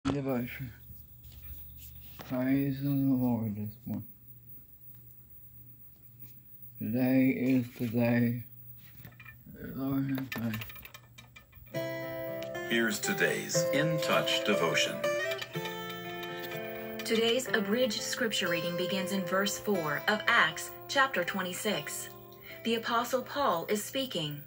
devotion. Praise the Lord this morning. Today is the day the Lord has made. Here's today's In Touch devotion. Today's abridged scripture reading begins in verse 4 of Acts chapter 26. The Apostle Paul is speaking.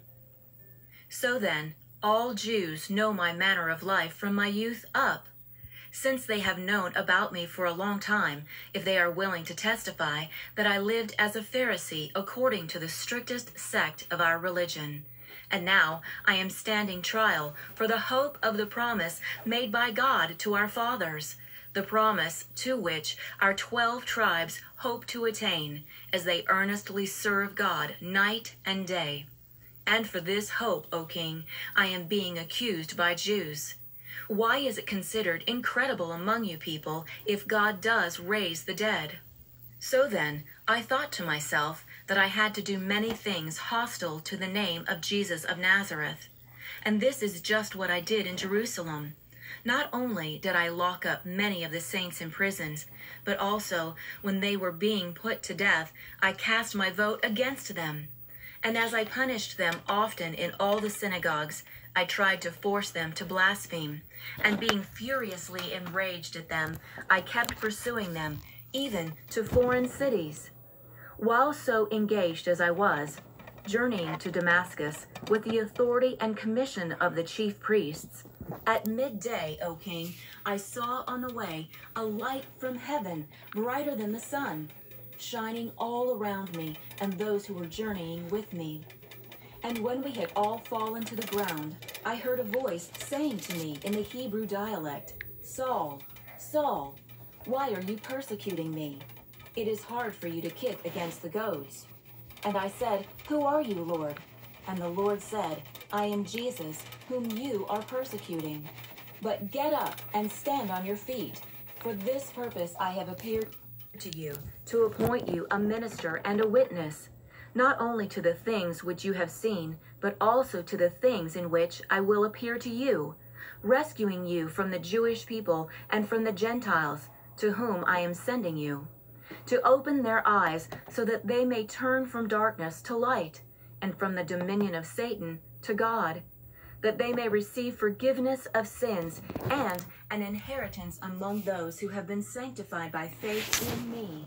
So then, all Jews know my manner of life from my youth up. Since they have known about me for a long time, if they are willing to testify that I lived as a Pharisee according to the strictest sect of our religion. And now I am standing trial for the hope of the promise made by God to our fathers, the promise to which our 12 tribes hope to attain as they earnestly serve God night and day. And for this hope, O King, I am being accused by Jews. Why is it considered incredible among you people if God does raise the dead? So then, I thought to myself that I had to do many things hostile to the name of Jesus of Nazareth. And this is just what I did in Jerusalem. Not only did I lock up many of the saints in prisons, but also, when they were being put to death, I cast my vote against them. And as I punished them often in all the synagogues, I tried to force them to blaspheme. And being furiously enraged at them, I kept pursuing them, even to foreign cities. While so engaged as I was, journeying to Damascus with the authority and commission of the chief priests, at midday, O King, I saw on the way a light from heaven, brighter than the sun, shining all around me and those who were journeying with me. And when we had all fallen to the ground, I heard a voice saying to me in the Hebrew dialect, Saul, Saul, why are you persecuting me? It is hard for you to kick against the goads. And I said, Who are you, Lord? And the Lord said, I am Jesus, whom you are persecuting. But get up and stand on your feet. For this purpose I have appeared to you, to appoint you a minister and a witness, not only to the things which you have seen, but also to the things in which I will appear to you, rescuing you from the Jewish people and from the Gentiles, to whom I am sending you, to open their eyes so that they may turn from darkness to light, and from the dominion of Satan to God, that they may receive forgiveness of sins and an inheritance among those who have been sanctified by faith in me.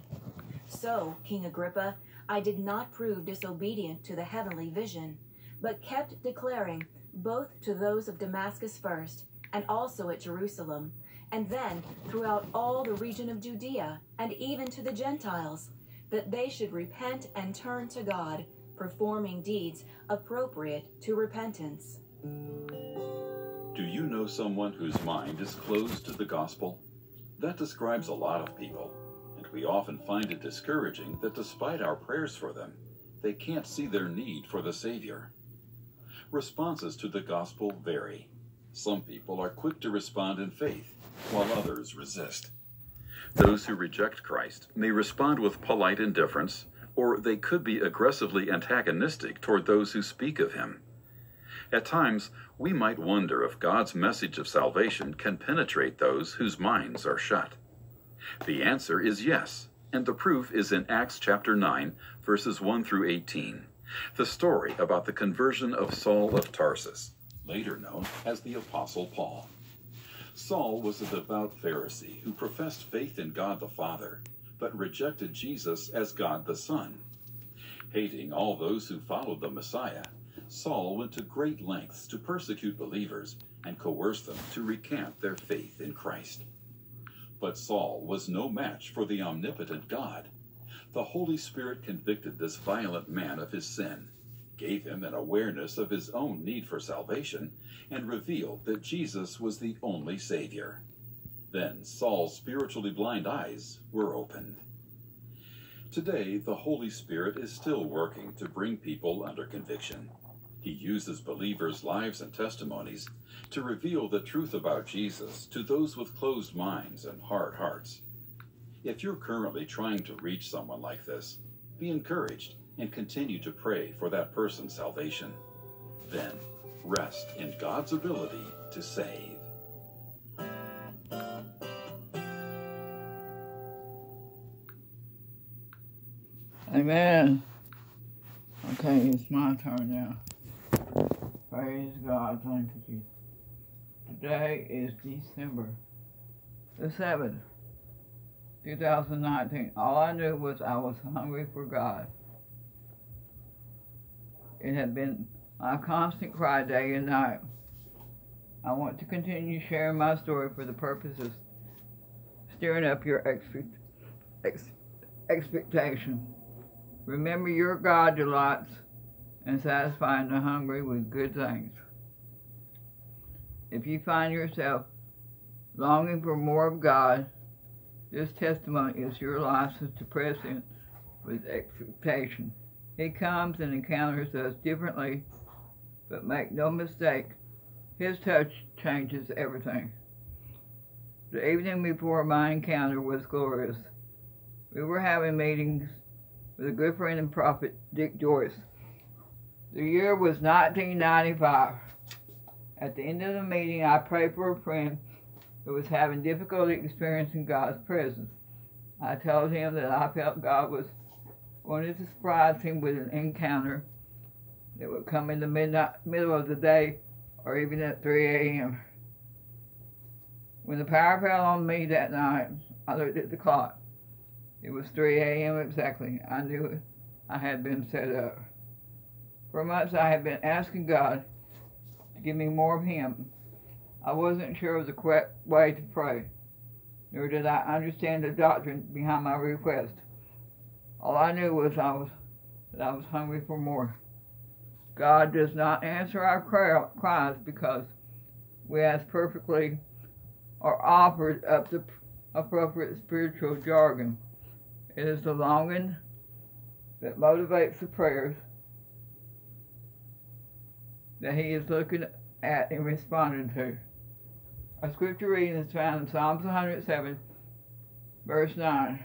So, King Agrippa, I did not prove disobedient to the heavenly vision, but kept declaring both to those of Damascus first, and also at Jerusalem, and then throughout all the region of Judea, and even to the Gentiles, that they should repent and turn to God, performing deeds appropriate to repentance. Do you know someone whose mind is closed to the gospel? That describes a lot of people, and we often find it discouraging that despite our prayers for them, they can't see their need for the Savior. Responses to the gospel vary. Some people are quick to respond in faith, while others resist. Those who reject Christ may respond with polite indifference, or they could be aggressively antagonistic toward those who speak of him. At times, we might wonder if God's message of salvation can penetrate those whose minds are shut. The answer is yes, and the proof is in Acts chapter 9, verses 1 through 18, the story about the conversion of Saul of Tarsus, later known as the Apostle Paul. Saul was a devout Pharisee who professed faith in God the Father, but rejected Jesus as God the Son. Hating all those who followed the Messiah, Saul went to great lengths to persecute believers and coerce them to recant their faith in Christ. But Saul was no match for the omnipotent God. The Holy Spirit convicted this violent man of his sin, gave him an awareness of his own need for salvation, and revealed that Jesus was the only Savior. Then Saul's spiritually blind eyes were opened. Today, the Holy Spirit is still working to bring people under conviction. He uses believers' lives and testimonies to reveal the truth about Jesus to those with closed minds and hard hearts. If you're currently trying to reach someone like this, be encouraged and continue to pray for that person's salvation. Then, rest in God's ability to save. Amen. Okay, it's my turn now. Praise God. Thank you, Jesus. Today is December the 7th, 2019. All I knew was I was hungry for God. It had been my constant cry day and night. I want to continue sharing my story for the purpose of stirring up your expectation. Remember, your God delights in satisfying the hungry with good things. If you find yourself longing for more of God, this testimony is your license to press in with expectation. He comes and encounters us differently, but make no mistake, His touch changes everything. The evening before my encounter was glorious. We were having meetings with a good friend and prophet, Dick Joyce. The year was 1995. At the end of the meeting, I prayed for a friend who was having difficulty experiencing God's presence. I told him that I felt God was going to surprise him with an encounter that would come in the middle of the day or even at 3 a.m. When the power fell on me that night, I looked at the clock. It was 3 a.m. exactly. I knew I had been set up. For months I had been asking God to give me more of Him. I wasn't sure of the correct way to pray, nor did I understand the doctrine behind my request. All I knew was that I was hungry for more. God does not answer our cries because we ask perfectly or offered up the appropriate spiritual jargon. It is the longing that motivates the prayers that He is looking at and responding to. Our scripture reading is found in Psalms 107, verse 9.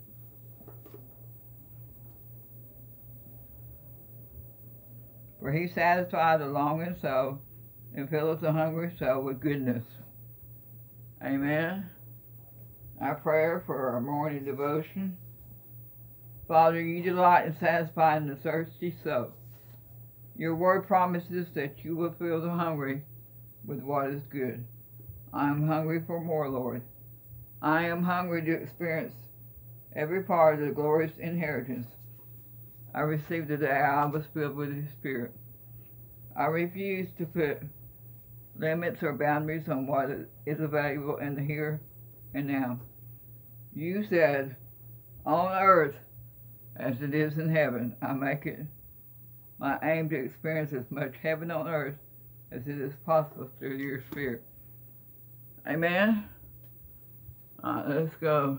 For He satisfies the longing soul and filleth the hungry soul with goodness. Amen. Our prayer for our morning devotion. Father, you delight in satisfying the thirsty soul. Your word promises that you will fill the hungry with what is good. I am hungry for more, Lord. I am hungry to experience every part of the glorious inheritance I received the day I was filled with His Spirit. I refuse to put limits or boundaries on what is available in the here and now. You said, on earth as it is in heaven. I make it my aim to experience as much heaven on earth as it is possible through your Spirit. Amen? Let's go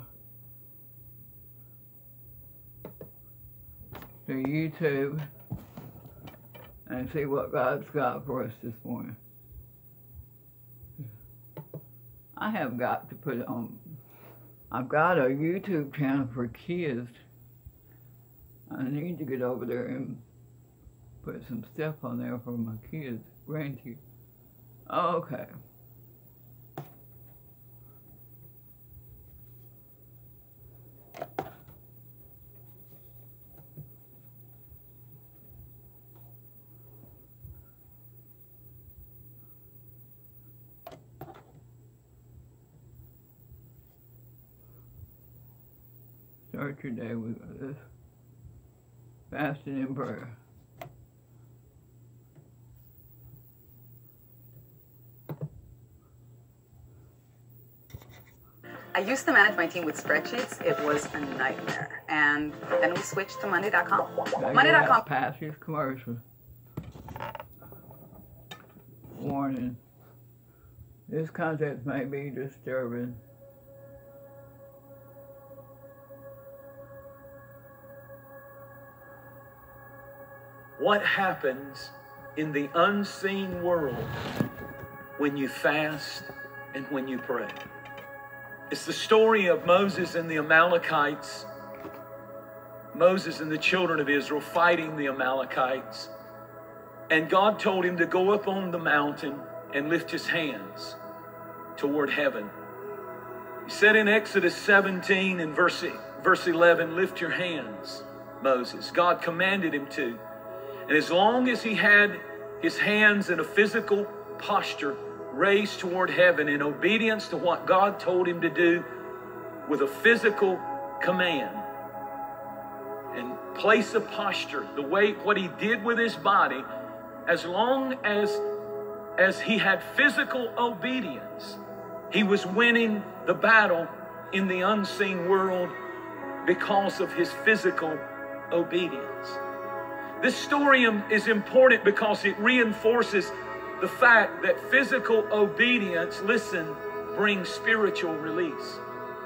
to YouTube and see what God's got for us this morning. I have got to put it on. I've got a YouTube channel for kids. I need to get over there and put some stuff on there for my kids, grandkids. Okay. Start your day with this fasting and prayer. I used to manage my team with spreadsheets. It was a nightmare. And then we switched to Monday.com. Monday.com. Pastor's commercial. Warning. This content may be disturbing. What happens in the unseen world when you fast and when you pray? It's the story of Moses and the Amalekites. Moses and the children of Israel fighting the Amalekites. And God told him to go up on the mountain and lift his hands toward heaven. He said in Exodus 17 and verse 11, lift your hands Moses. God commanded him to. And as long as he had his hands in a physical posture raised toward heaven in obedience to what God told him to do with a physical command, and place a posture, the way what he did with his body, as long as he had physical obedience, he was winning the battle in the unseen world because of his physical obedience. This story is important because it reinforces the fact that physical obedience, listen, brings spiritual release.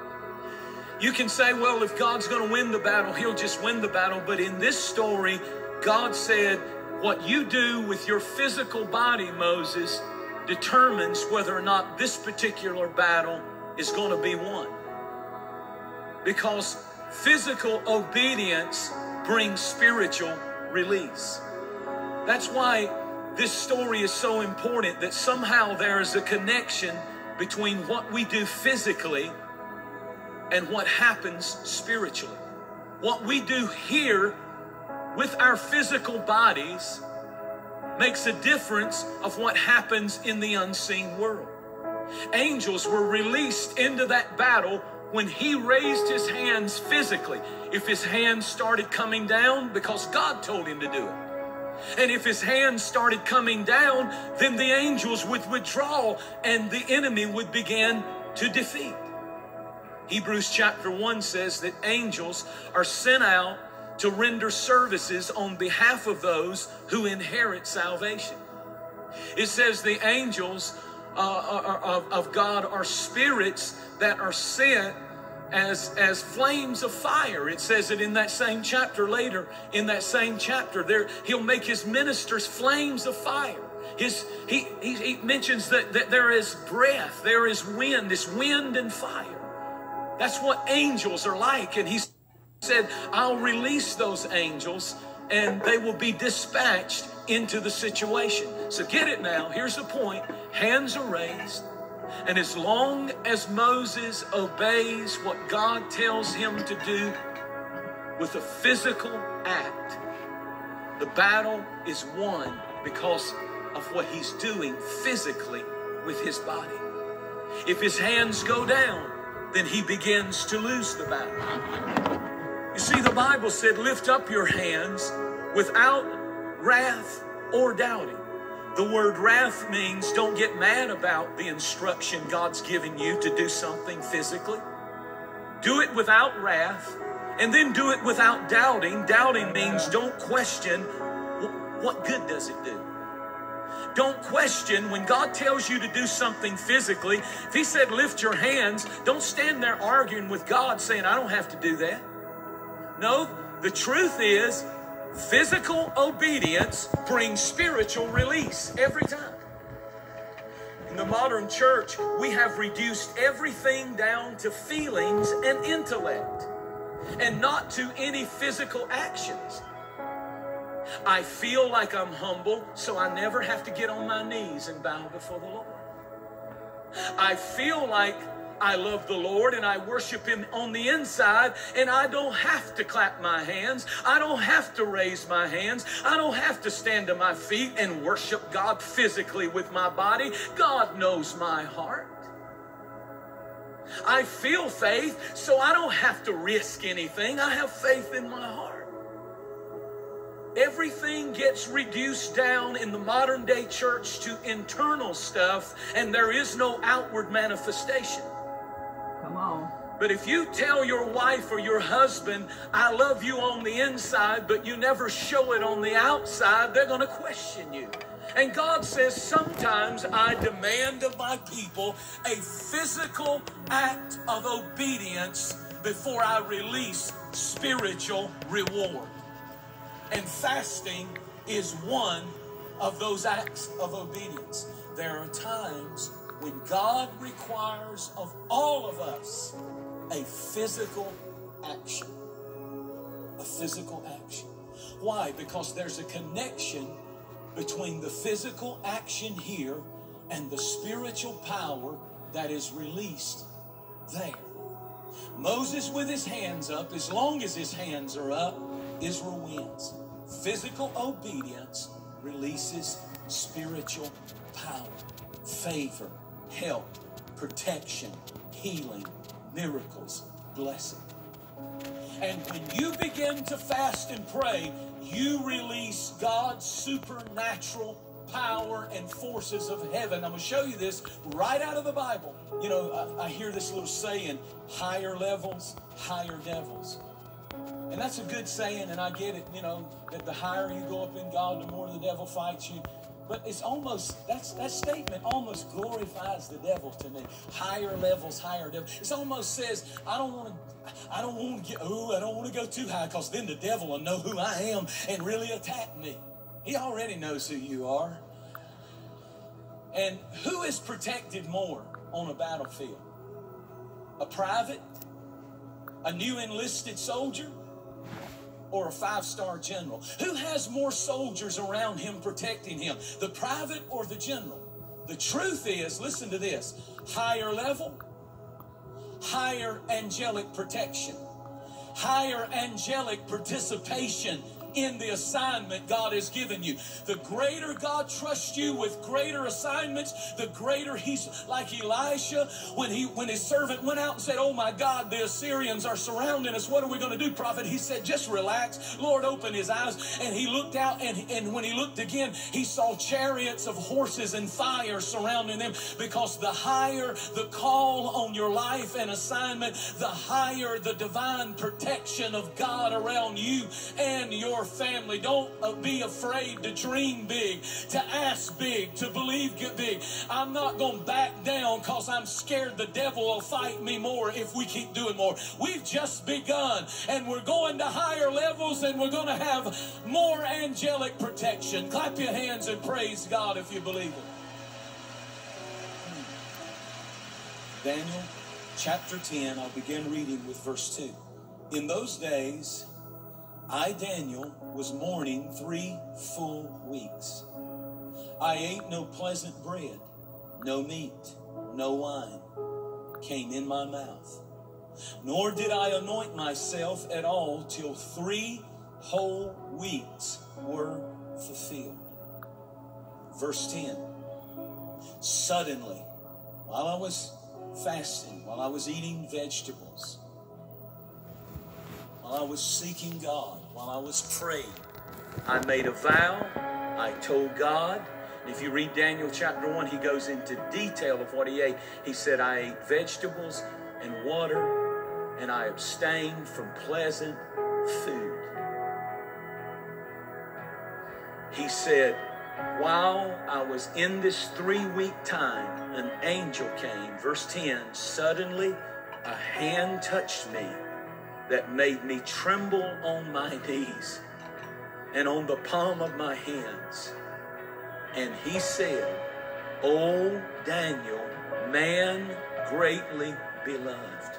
You can say, well, if God's going to win the battle, he'll just win the battle. But in this story, God said, what you do with your physical body, Moses, determines whether or not this particular battle is going to be won. Because physical obedience brings spiritual release. That's why this story is so important, that somehow there is a connection between what we do physically and what happens spiritually. What we do here with our physical bodies makes a difference of what happens in the unseen world. Angels were released into that battle when he raised his hands physically. If his hands started coming down, because God told him to do it. And if his hands started coming down, then the angels would withdraw and the enemy would begin to defeat. Hebrews chapter 1 says that angels are sent out to render services on behalf of those who inherit salvation. It says the angels of God are spirits that are sent as flames of fire. It says it in that same chapter later. In that same chapter, there he'll make his ministers flames of fire. He mentions that there is breath, there is wind, this wind and fire. That's what angels are like. And he said, I'll release those angels and they will be dispatched into the situation. So get it now. Here's the point. Hands are raised. And as long as Moses obeys what God tells him to do with a physical act, the battle is won because of what he's doing physically with his body. If his hands go down, then he begins to lose the battle. You see, the Bible said, lift up your hands without wrath or doubting. The word wrath means don't get mad about the instruction God's giving you to do something physically. Do it without wrath, and then do it without doubting. Doubting means don't question, what good does it do? Don't question when God tells you to do something physically. If he said lift your hands, don't stand there arguing with God saying, I don't have to do that. No, the truth is, physical obedience brings spiritual release every time. In the modern church, we have reduced everything down to feelings and intellect, and not to any physical actions. I feel like I'm humble, so I never have to get on my knees and bow before the Lord. I feel like I love the Lord and I worship him on the inside, and I don't have to clap my hands. I don't have to raise my hands. I don't have to stand to my feet and worship God physically with my body. God knows my heart. I feel faith, so I don't have to risk anything. I have faith in my heart. Everything gets reduced down in the modern day church to internal stuff, and there is no outward manifestation. Come on. But if you tell your wife or your husband, I love you on the inside, but you never show it on the outside, they're going to question you. And God says, sometimes I demand of my people a physical act of obedience before I release spiritual reward. And fasting is one of those acts of obedience. There are times when God requires of all of us a physical action. A physical action. Why? Because there's a connection between the physical action here and the spiritual power that is released there. Moses with his hands up, as long as his hands are up, Israel wins. Physical obedience releases spiritual power, favor, help, protection, healing, miracles, blessing. And when you begin to fast and pray, you release God's supernatural power and forces of heaven. I'm going to show you this right out of the Bible. You know, I hear this little saying, higher levels, higher devils. And that's a good saying, and I get it, you know, that the higher you go up in God, the more the devil fights you. But it's almost, that statement almost glorifies the devil to me. Higher levels, higher devils. It almost says, I don't want to go too high, because then the devil will know who I am and really attack me. He already knows who you are. And who is protected more on a battlefield? A private? A new enlisted soldier? Or a 5-star general? Who has more soldiers around him protecting him? The private or the general? The truth is, listen to this, higher level, higher angelic protection, higher angelic participation in the assignment God has given you. The greater God trusts you with greater assignments, the greater he's like Elisha when his servant went out and said, oh my God, the Assyrians are surrounding us. What are we going to do, prophet? He said, just relax. Lord opened his eyes, and he looked out, and when he looked again, he saw chariots of horses and fire surrounding them, because the higher the call on your life and assignment, the higher the divine protection of God around you and your family. Don't be afraid to dream big, to ask big, to believe big. I'm not going to back down because I'm scared the devil will fight me more if we keep doing more. We've just begun, and we're going to higher levels, and we're going to have more angelic protection. Clap your hands and praise God if you believe it. Daniel chapter 10, I'll begin reading with verse 2. In those days, I, Daniel, was mourning 3 full weeks. I ate no pleasant bread, no meat, no wine came in my mouth, nor did I anoint myself at all till 3 whole weeks were fulfilled. Verse 10, suddenly, while I was fasting, while I was eating vegetables, while I was seeking God, while I was praying, I made a vow. I told God. If you read Daniel chapter 1, he goes into detail of what he ate. He said, I ate vegetables and water, and I abstained from pleasant food. He said, while I was in this 3-week time, an angel came. Verse 10, suddenly a hand touched me that made me tremble on my knees and on the palm of my hands. And he said, O Daniel, man greatly beloved,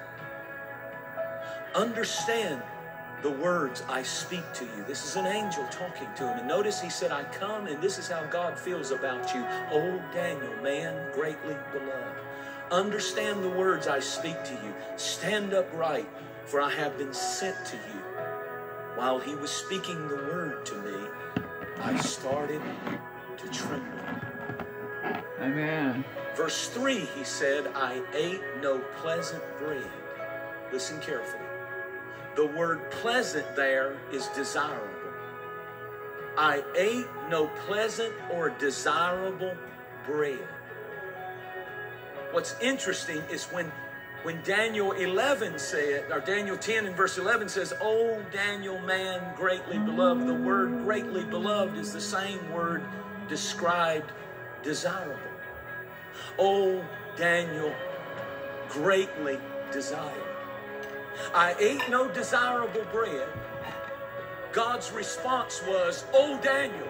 understand the words I speak to you. This is an angel talking to him. And notice he said, I come, and this is how God feels about you. O Daniel, man greatly beloved, understand the words I speak to you. Stand upright, for I have been sent to you. While he was speaking the word to me, I started to tremble. Amen. Verse 3, he said, I ate no pleasant bread. Listen carefully. The word pleasant there is desirable. I ate no pleasant or desirable bread. What's interesting is when Daniel 11 said, or Daniel 10 and verse 11 says, O Daniel, man greatly beloved. The word greatly beloved is the same word described desirable. O Daniel, greatly desired. I ate no desirable bread. God's response was, O Daniel,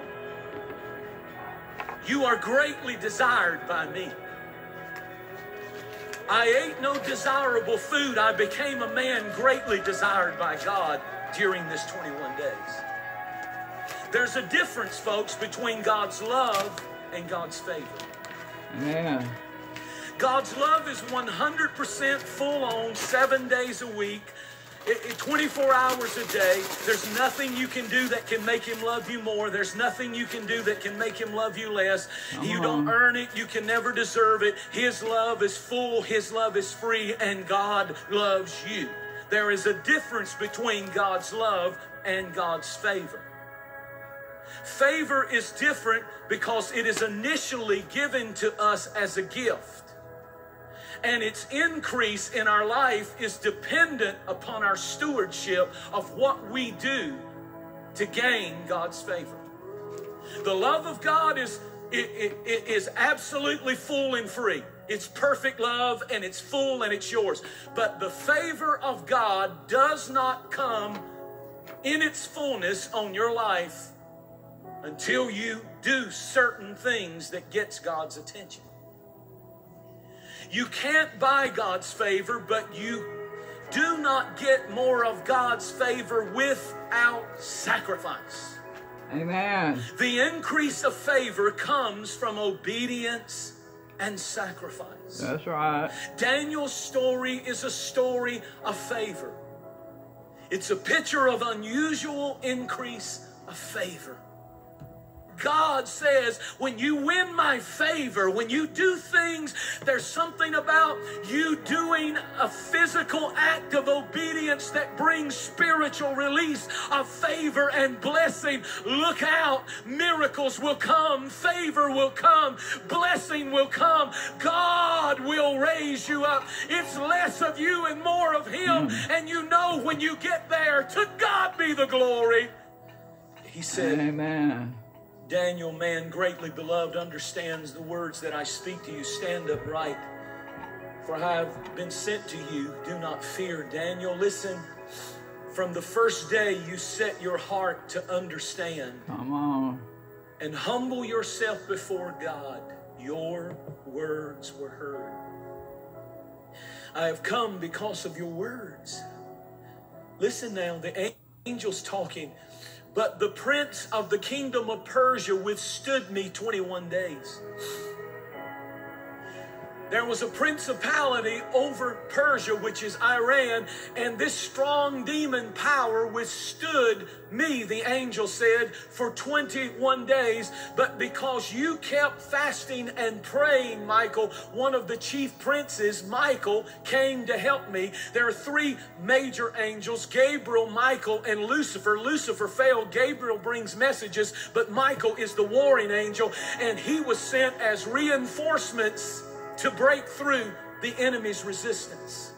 you are greatly desired by me. I ate no desirable food. I became a man greatly desired by God during this 21 days. There's a difference, folks, between God's love and God's favor. Yeah. God's love is 100% full on, 7 days a week. 24 hours a day. There's nothing you can do that can make him love you more. There's nothing you can do that can make him love you less. You don't earn it. You can never deserve it. His love is full. His love is free. And God loves you. There is a difference between God's love and God's favor. Favor is different because it is initially given to us as a gift. And its increase in our life is dependent upon our stewardship of what we do to gain God's favor. The love of God is absolutely full and free. It's perfect love, and it's full, and it's yours. But the favor of God does not come in its fullness on your life until you do certain things that gets God's attention. You can't buy God's favor, but you do not get more of God's favor without sacrifice. Amen. The increase of favor comes from obedience and sacrifice. That's right. Daniel's story is a story of favor. It's a picture of unusual increase of favor. God says, when you win my favor, when you do things, there's something about you doing a physical act of obedience that brings spiritual release of favor and blessing. Look out, miracles will come, favor will come, blessing will come. God will raise you up. It's less of you and more of Him. And you know when you get there, to God be the glory. He said, Amen. Daniel, man greatly beloved, understands the words that I speak to you. Stand upright, for I have been sent to you. Do not fear. Daniel, listen. From the first day you set your heart to understand. Come on. And humble yourself before God, your words were heard. I have come because of your words. Listen now, the angel's talking. But the prince of the kingdom of Persia withstood me 21 days. There was a principality over Persia, which is Iran, and this strong demon power withstood me, the angel said, for 21 days. But because you kept fasting and praying, Michael, one of the chief princes, Michael, came to help me. There are three major angels, Gabriel, Michael, and Lucifer. Lucifer failed. Gabriel brings messages, but Michael is the warring angel, and he was sent as reinforcements to break through the enemy's resistance.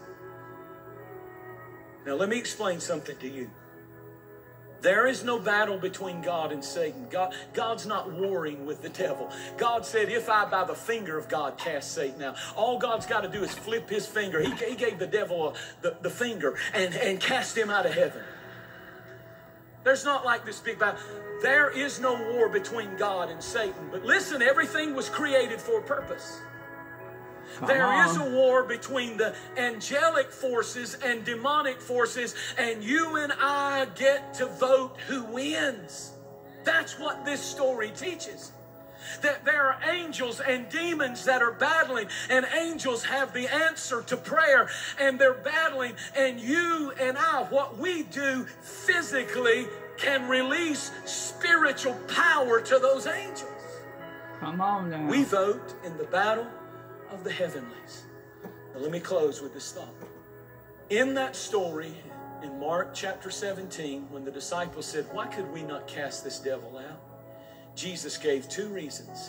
Now let me explain something to you. There is no battle between God and Satan. God's not warring with the devil. God said, if I by the finger of God cast Satan out, all God's got to do is flip his finger. He gave the devil the finger and cast him out of heaven. There's not like this big battle. There is no war between God and Satan. But listen, everything was created for a purpose. There is a war between the angelic forces and demonic forces, and you and I get to vote who wins. That's what this story teaches. That there are angels and demons that are battling, and angels have the answer to prayer, and they're battling, and you and I, what we do physically can release spiritual power to those angels. Come on now. We vote in the battle of the heavenlies. Now let me close with this thought. In that story in Mark chapter 17, when the disciples said, why could we not cast this devil out? Jesus gave two reasons.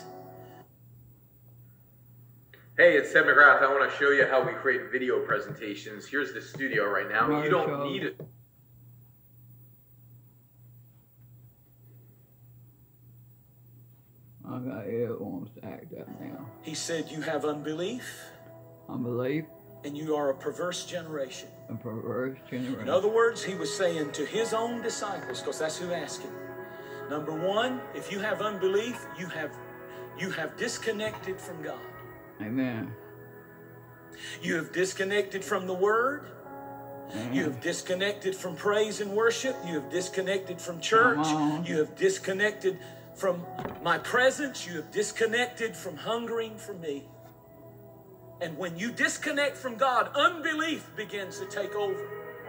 Hey, it's Ted McGrath. I want to show you how we create video presentations. Here's the studio right now. You don't need it. It wants to act up now. He said, you have unbelief. Unbelief. And you are a perverse generation. A perverse generation. In other words, he was saying to his own disciples, because that's who asked him. Number one, if you have unbelief, you have disconnected from God. Amen. You have disconnected from the Word. Amen. You have disconnected from praise and worship. You have disconnected from church. You have disconnected from my presence. You have disconnected from hungering for me. And when you disconnect from God, unbelief begins to take over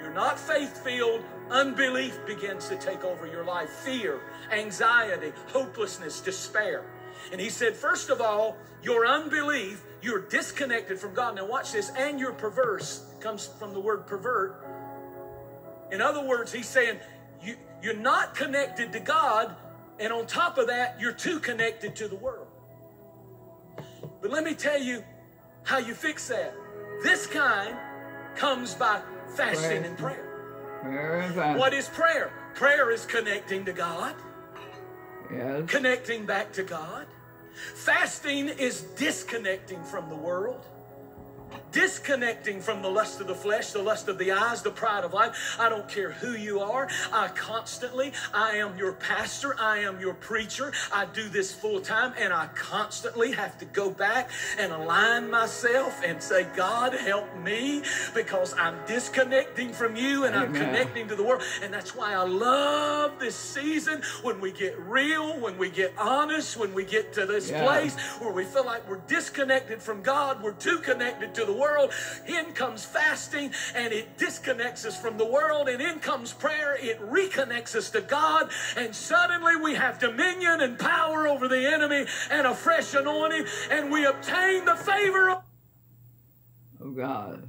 you're not faith-filled, unbelief begins to take over your life. Fear, anxiety, hopelessness, despair. And he said, first of all, your unbelief, you're disconnected from God. Now watch this. And you're perverse. Comes from the word pervert. In other words, he's saying, you're not connected to God, and on top of that, you're too connected to the world. But let me tell you how you fix that. This kind comes by fasting and prayer. What is prayer? Prayer is connecting to God. Yes. Connecting back to God. Fasting is disconnecting from the world. Disconnecting from the lust of the flesh, the lust of the eyes, the pride of life. I don't care who you are. I am your pastor. I am your preacher. I do this full time, and I constantly have to go back and align myself and say, God, help me, because I'm disconnecting from you and I'm connecting to the world. And that's why I love this season, when we get real, when we get honest, when we get to this place where we feel like we're disconnected from God, we're too connected to the world. In comes fasting, and it disconnects us from the world, and in comes prayer, it reconnects us to God, and suddenly we have dominion and power over the enemy and a fresh anointing, and we obtain the favor of God.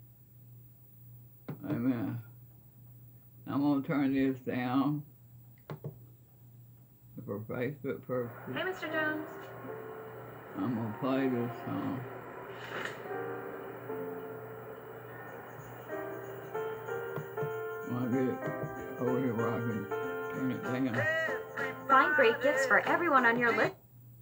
Amen. I'm going to turn this down for Facebook purposes. Hey, Mr. Jones. I'm going to play this song. When I get it over here where I can turn it down. Find great gifts for everyone on your list.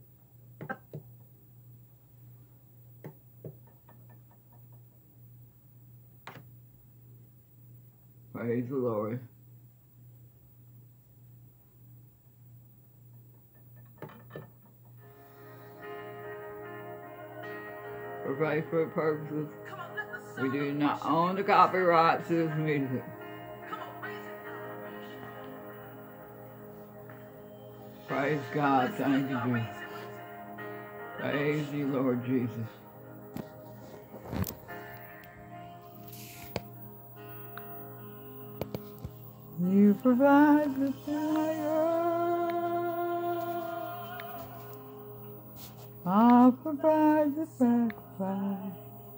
Praise the Lord. For Facebook purposes, we do not own the copyrights to this music. Praise God, thank you, Jesus. Praise you, Lord Jesus. You provide the fire. I'll provide the sacrifice.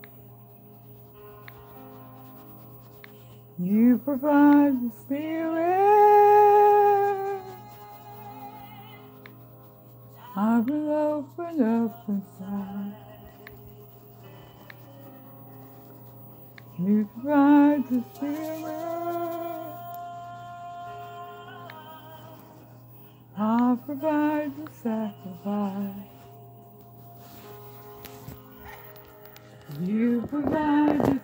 You provide the Spirit. I will open up inside. You provide the Spirit. I'll provide the sacrifice. You provide the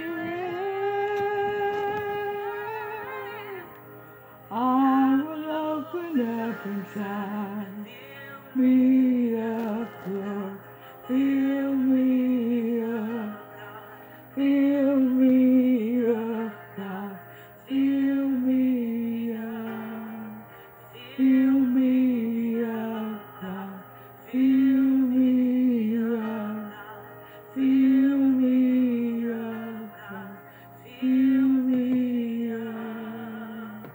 Spirit. I will open up inside. Me up, Lord, fill me up, fill me up, God, fill me up, fill me up, God, fill me up, fill me up, God, fill me up.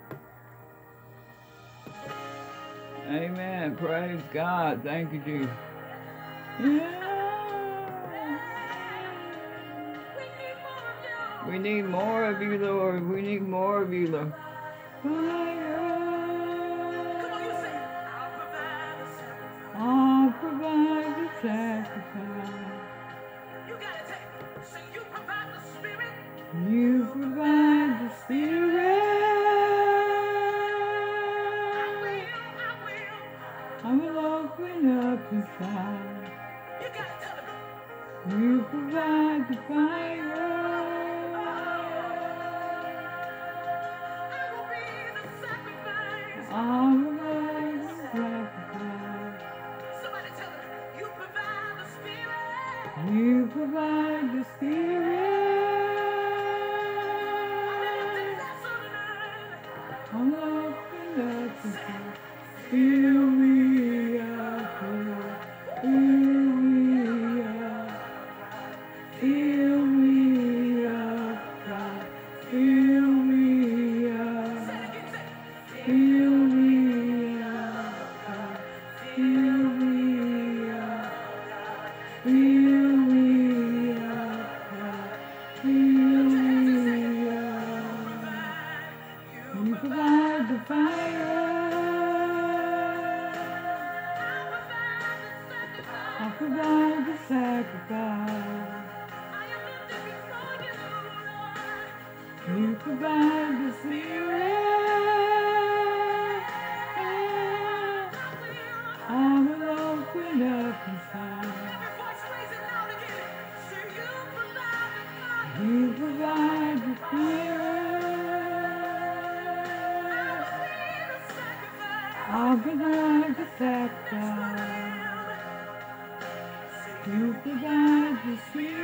Amen. Praise God. Thank you, Jesus. We need more of you, Lord. We need more of you, Lord. I'll provide the sacrifice. You provide the Spirit. I will open up inside. You provide the fire. I will be the sacrifice. You provide the Spirit. I will open up inside. Fill me up, Lord. Fill me up. Fill me up, God. Fill Fill me up. You provide the fire. I provide the sacrifice. You provide the spirit. I will open up inside. You provide the spirit. I'll provide the sacrifice. You provide the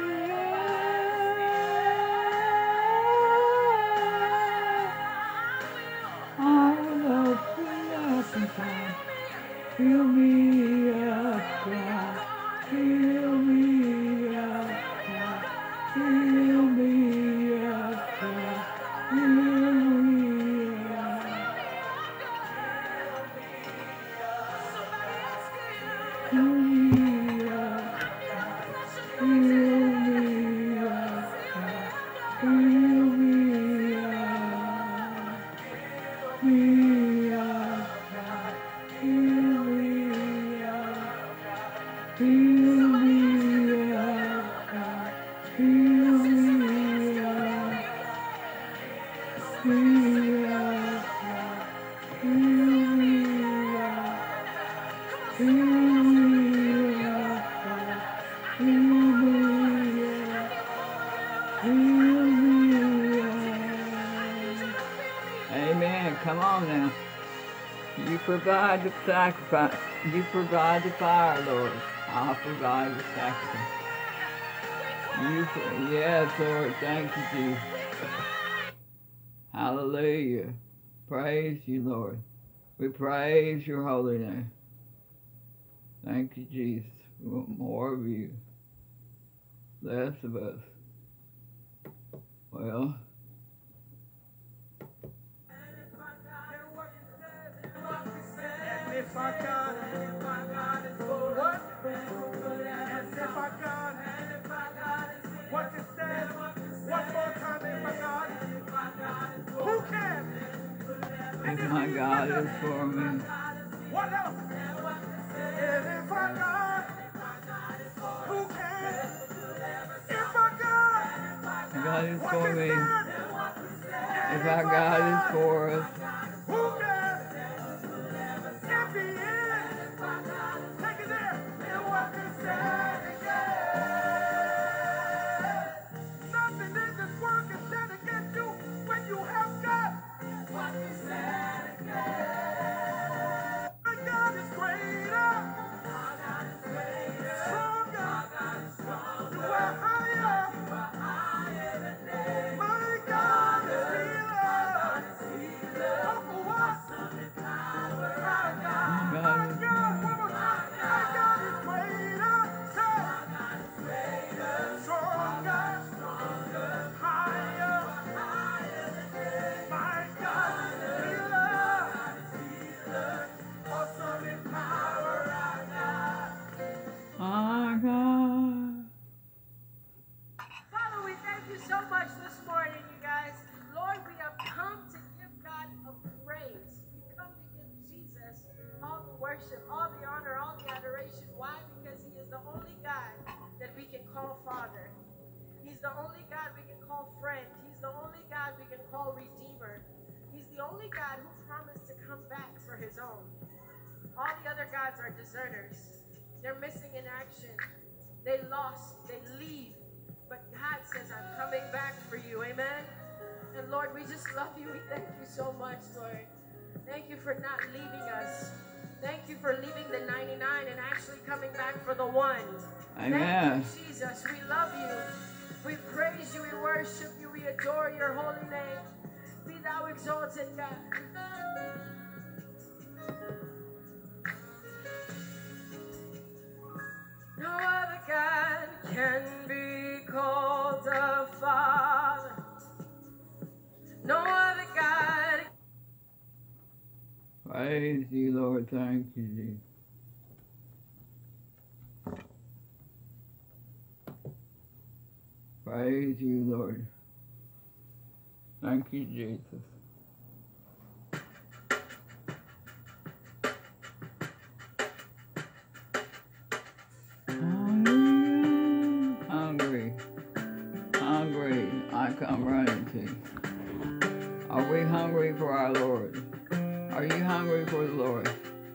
spirit. I will open up inside. Fill me up, God. Fill me up, God. Fill me up, God. Fill me up. Fill me up. Fill me up, God. Fill me up. Me up, God. Fill me up. Fill me up, God. Fill me up. Fill me up, God. Fill me up. Fill me up, God. Fill me up. Fill me up. Amen. Come on now. You provide the sacrifice. You provide the fire, Lord. I'll provide the sacrifice. Yes, Lord. Thank you, Jesus. Hallelujah. Praise you, Lord. We praise your holy name. Thank you, Jesus. We want more of you. Less of us. Well, if our God is for what? And if our God, what you said, one more time, if our God, who can? if my God is for me, What else? And if our God, who can? If our God, God is what for you me. said, If our God is for us, who can? If he is, take it there. And what you said again. Nothing in this world can stand against you when you have God. What you said again. My God is greater. Stronger. You are higher. My God is healer. Oh, what? My God is God, one more time. My God is greater. Stronger. Higher. My God is healer. Awesome in power, our God. my God. Father, we thank you so much this morning, you guys. Lord, we have come to give God a praise. We come to give Jesus all the worship, all the honor, all the adoration. Why? Because he is the only God that we can call Father. He's the only God we can call friend. He's the only God we can call Redeemer. He's the only God who promised to come back for his own. All the other gods are deserters. They're missing in action. They lost. They leave. But God says, I'm coming back for you. Amen? And Lord, we just love you. We thank you so much, Lord. Thank you for not leaving us. Thank you for leaving the 99 and actually coming back for the one. Amen. Thank you, Jesus. We love you. We praise you. We worship you. We adore your holy name. Be thou exalted, God. No other God can be called a father. No other God. Praise you, Lord. Thank you, Jesus. Praise please you, Lord. Thank you, Jesus. Hungry, hungry, I come running to you. Are we hungry for our Lord? Are you hungry for the Lord?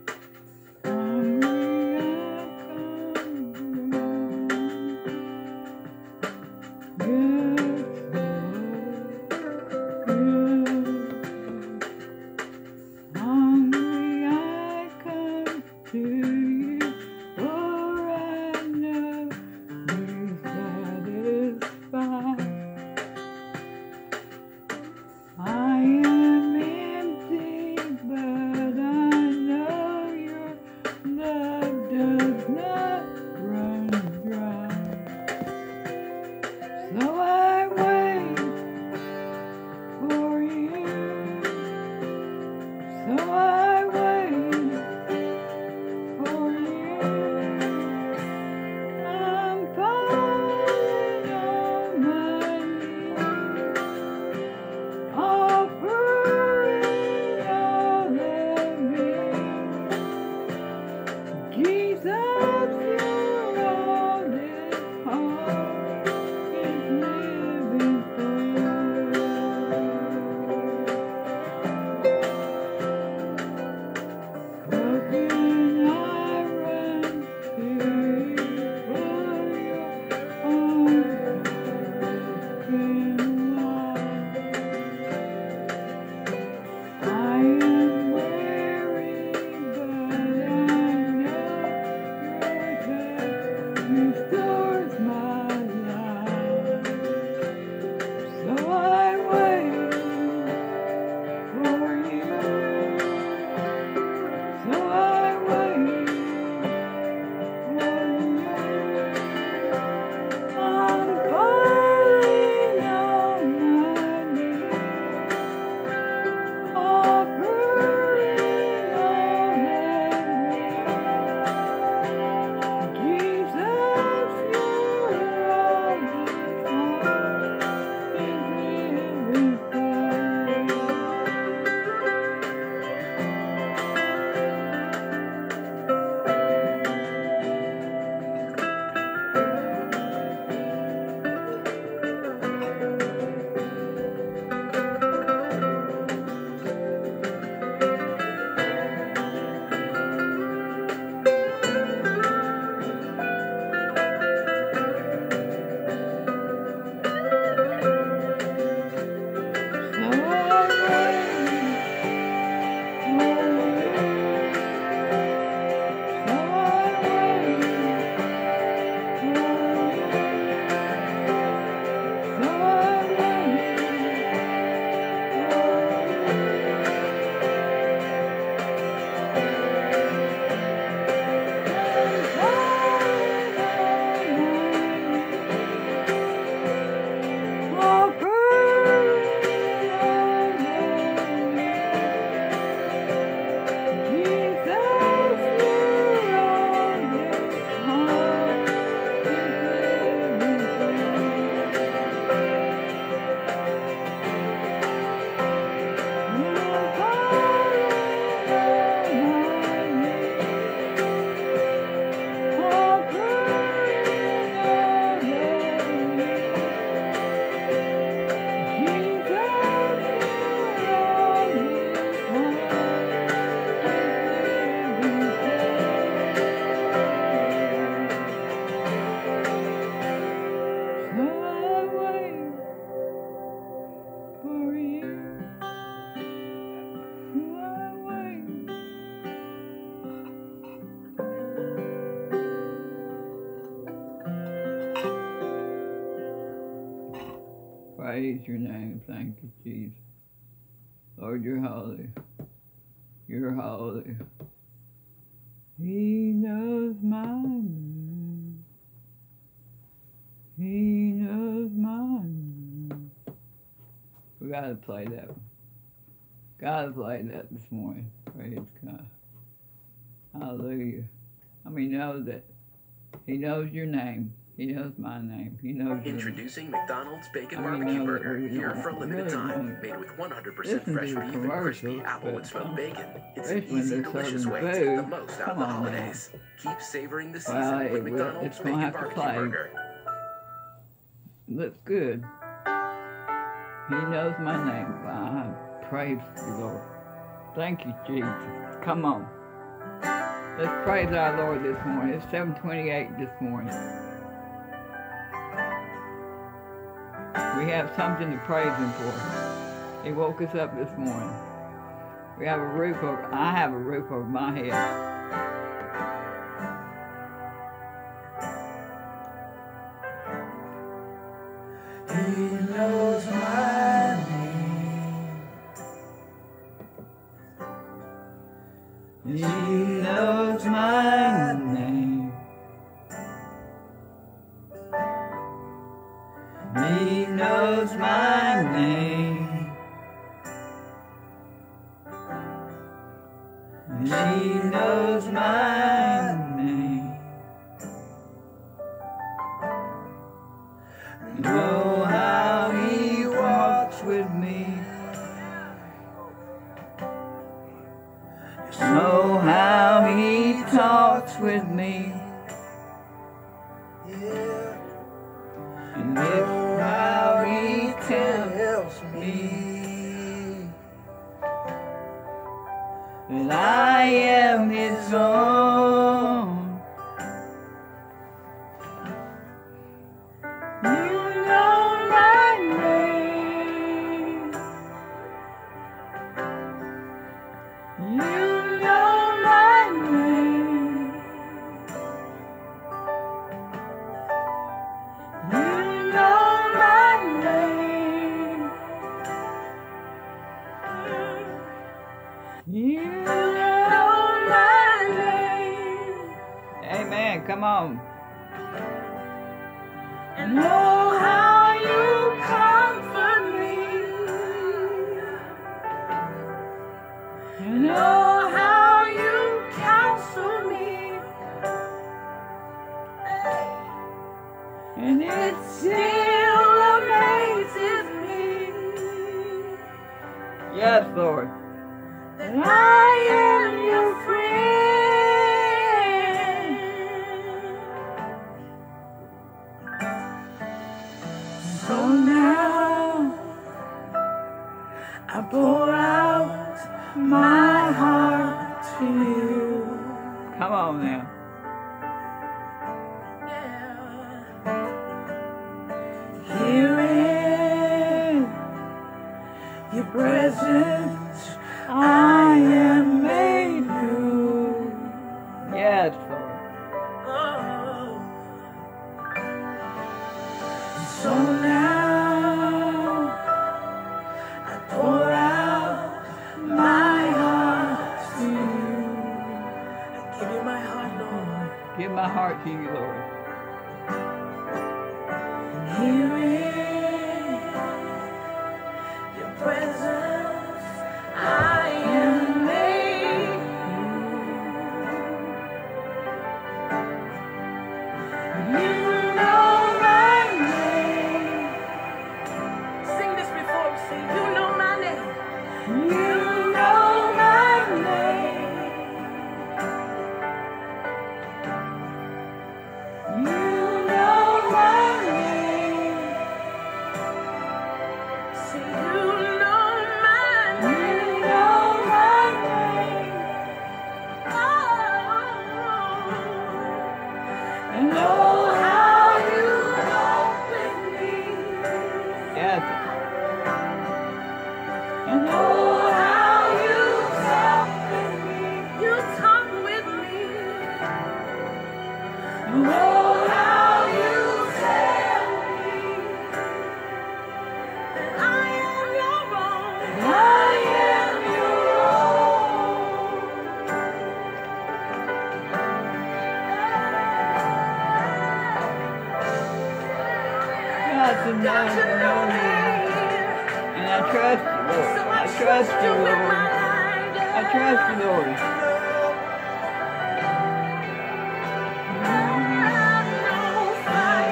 Praise your name. Thank you, Jesus. Lord, you're holy. You're holy. He knows my name. He knows my name. We gotta play that. Gotta play that this morning. Praise God. Hallelujah. I mean, know that He knows your name. He knows my name. He knows Introducing McDonald's Bacon I mean, Barbecue no, Burger. we Here don't for a limited really time. want Made with 100% listen fresh to the beef and crispy commercials, apple but, and smoked bacon. It's especially an when easy, they're delicious serving way to get the food. most out of Come the on now. holidays. Keep savoring the season Well, with McDonald's it's gonna Bacon have to Barbecue play. Burger. Looks good. He knows my name. I praise you, Lord. Thank you, Jesus. Come on. Let's praise our Lord this morning. It's 7:28 this morning. We have something to praise Him for. He woke us up this morning. We have a roof over. I have a roof over my head. He knows my name. He knows my name. He knows my name. He knows my name. Know how He walks with me. Know how He talks with me. And know how He tells me that I am His own. You know my name. You know my name. You know my name. You know my name. Amen. Come on. And know how you comfort me. And know how you counsel me. And it still amazes me Yes, Lord. that I am your friend. So now I pour out my heart to you. Come on now. Here in your presence, I am made new. Yes, Lord. So now I pour out my heart to you. I give you my heart, Lord. Give my heart to you, Lord. Here in your presence, I am made new. You know my name. Sing this before we sing. You know my name. You know my name. You know my name. Say you know my name. You know my name. Oh, and oh how you walk with me. Yes. And oh how you talk with me. You talk with me. And oh how you tell me that I am your own. I am your Got to know me. And I trust you, Lord. I trust you, Lord. I trust you, Lord. I know fire.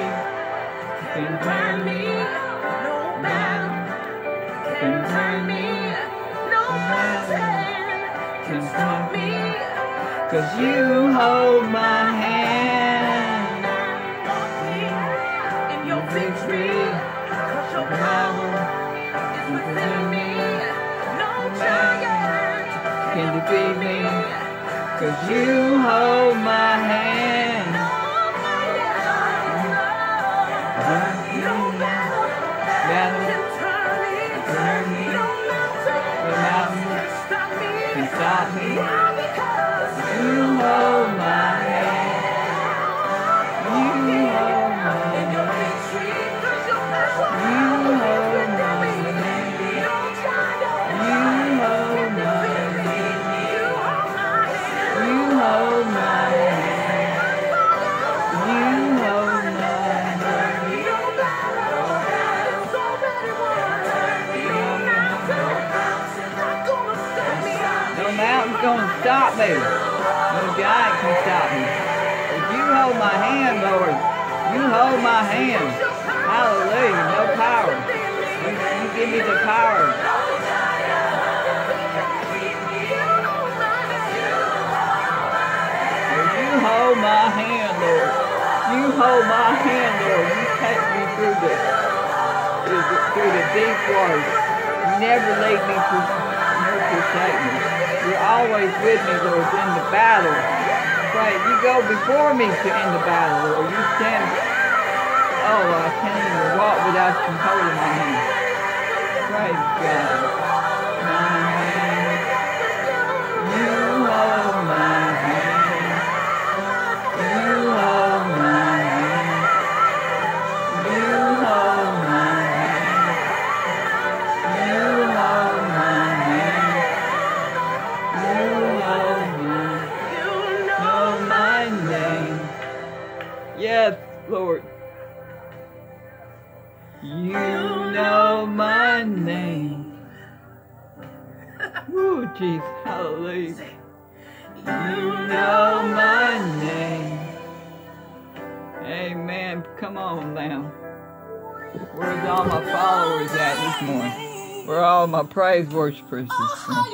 can turn me. No mountain can stop me. 'Cause you hold my hand. In your victory, 'cause your power is within me. No giant can defeat me. 'Cause you hold my hand. No battle can turn me. No mountain can stop me. Because you hold my hand. You hold my hand. You hold my hand. You hold my hand. You hold my hand. You hold my hand. No mountain's gonna stop me. No giant can stop me. If you hold my hand, Lord, you hold my hand. Hallelujah. No power. You give me the power. You hold my hand, Lord. You hold my hand, Lord. You take me through the deep waters. You never leave me nor forsake me. You're always with me, Lord, in the battle. Pray, you go before me to end the battle, Lord. You stand. Oh, I can't even walk without you holding my hand. Praise God. My hand. You hold my hand. You hold my hand. You hold my hand. You hold my hand. You hold my. You know my name. Yes, Lord. You know my name. Woo, Jesus, hallelujah. You know my name. Amen. Come on now. Where's all my followers at this morning? Where are all my praise worshipers this morning?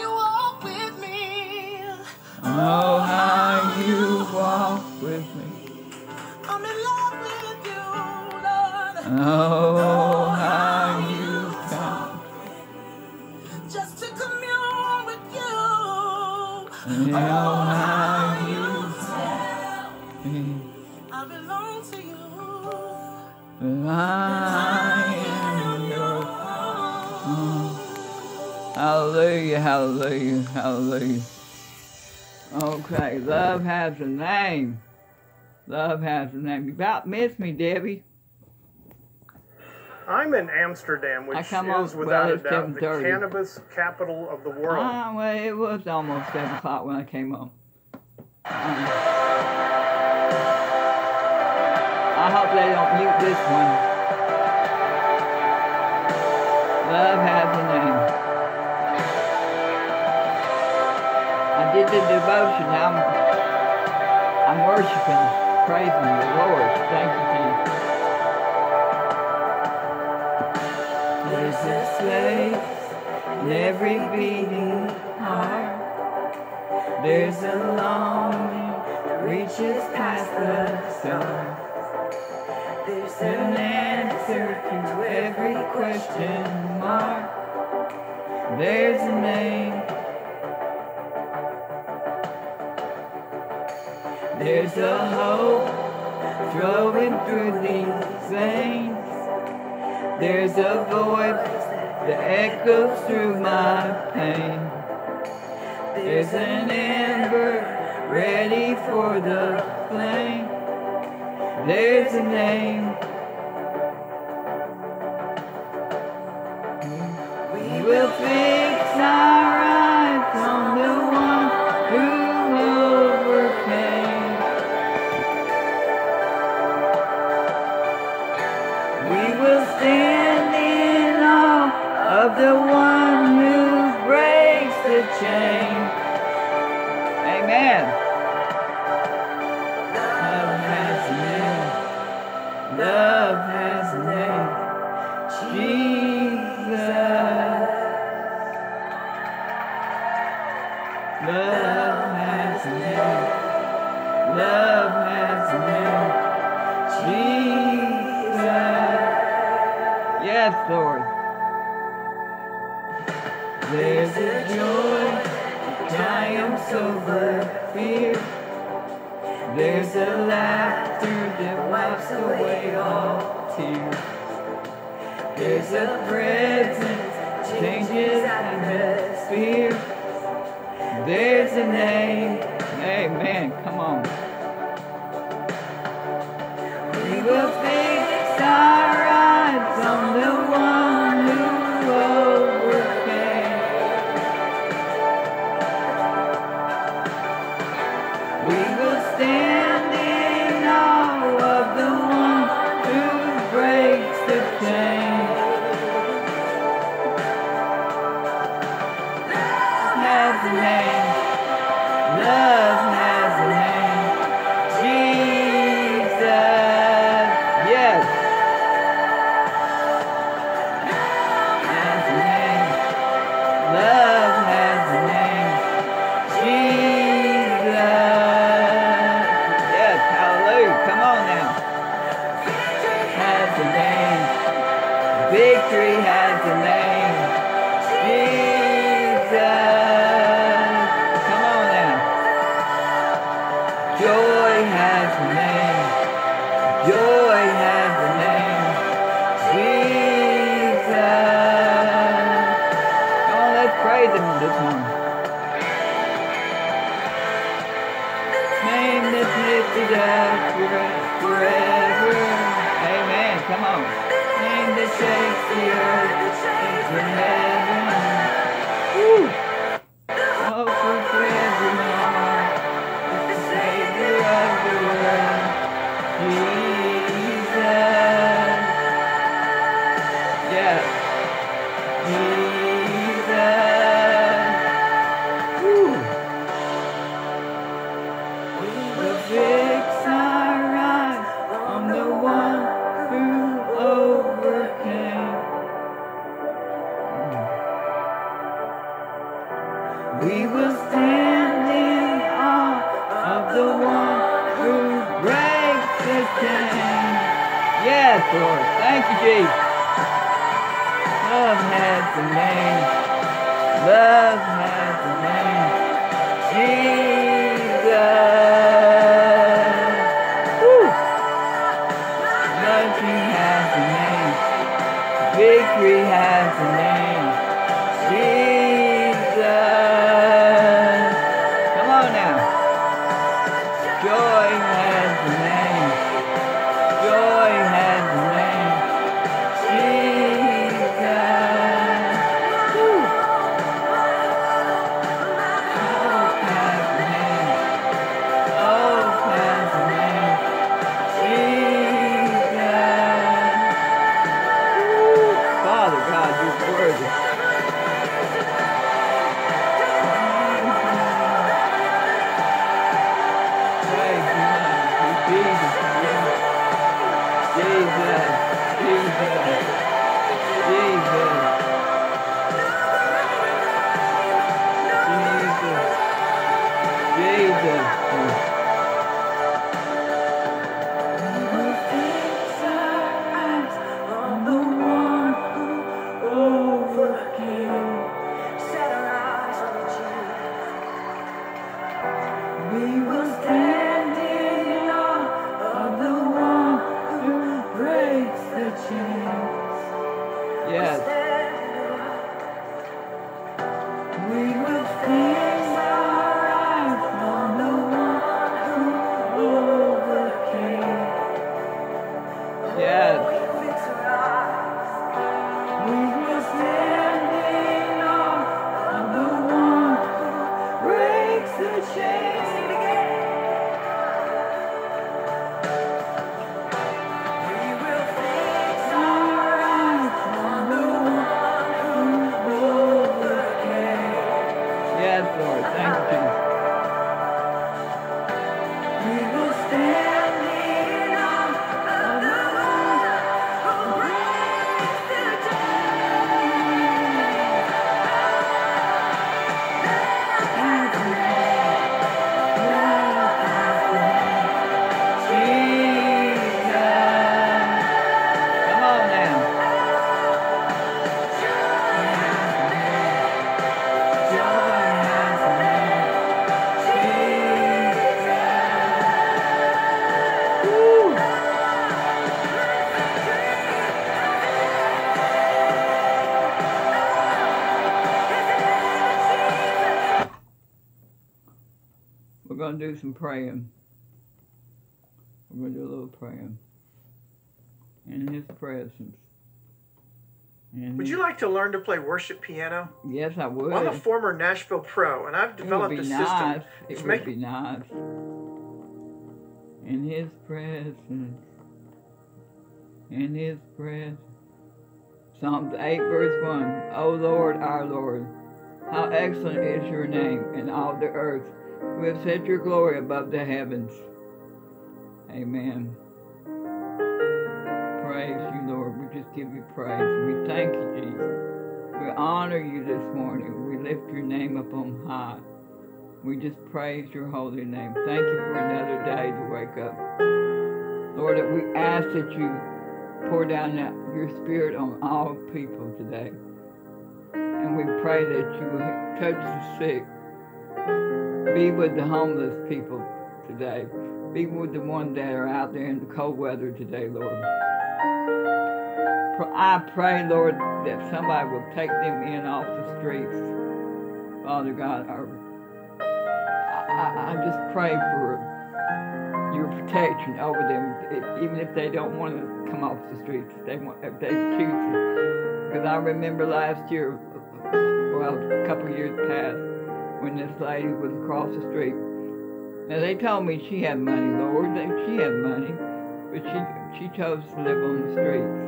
Oh, how you walk with me. I'm in love with you, Lord. Oh, how you come. Just to commune with you. Oh, how you tell me. I belong to you. I am your own. Hallelujah, hallelujah, hallelujah. Okay, love has a name. Love has a name. You about missed me, Debbie. I'm in Amsterdam, which is without a doubt the cannabis capital of the world. Well, it was almost 7 o'clock when I came home. I hope they don't mute this one. Love has a name. I did the devotion. I'm worshiping, praising the Lord. Thank you, Jesus. There's a place in every beating heart. There's a longing that reaches past the stars. There's an answer to every question mark. There's a name. There's a hope flowing through these veins. There's a voice that echoes through my pain. There's an ember ready for the flame. There's a name. We will fix our eyes on the one who overcame. We will stand in awe of the one who breaks the chain. Amen. Love has a name. Love has a name. Jesus. Lord. There's a joy that triumphs over fear. There's a laughter that wipes away all tears. There's a presence that changes atmosphere. There's a name. Amen. Come on. We will fix our eyes on the one who overcame. We will stand in awe of the one who breaks the chain. Love has a name. Love has a name. Jesus. Yes. Has a name. Love has a name. Jesus. Yes. Hallelujah. Come on now. Has a name. Victory has a name. Jesus. Come on now. Joy has a name. Joy has a name. Jesus. Come on, let's praise Him this morning. Name that's lifted up forever. Amen. Come on. Name that shakes the earth into heaven. Woo. Oh, for everyone. The Savior of the world. Jesus. Yes. Jesus. Woo. We will fix our eyes on the one who overcame. We will stand in awe of the one who breaks the chain. Yes, Lord. Thank you, Jesus. Love has a name. Love has a name. Jesus. Woo. Nothing has a name. Victory has a name. Jesus. Come on now. Joy has a name. Joy has a name. Jesus. Woo. Hope has a name. Hope has a name. Jesus. Woo. Father God, you're worthy. going to do some praying. We're going to do a little praying. In His presence. Would you like to learn to play worship piano? Yes, I would. I'm a former Nashville pro, and I've developed a system. It would be nice. In His presence. In His presence. Psalms 8 verse 1. O Lord, our Lord, how excellent is your name in all the earth. We have set your glory above the heavens. Amen. Praise you, Lord. We just give you praise. We thank you, Jesus. We honor you this morning. We lift your name up on high. We just praise your holy name. Thank you for another day to wake up. Lord, that we ask that you pour down your spirit on all people today. And we pray that you will touch the sick. Be with the homeless people today. Be with the ones that are out there in the cold weather today, Lord. I pray, Lord, that somebody will take them in off the streets. Father God, I just pray for your protection over them, even if they don't want to come off the streets, if they choose to. Because I remember last year, well, a couple of years past, when this lady was across the street. Now, they told me she had money, Lord, she had money, but she chose to live on the streets.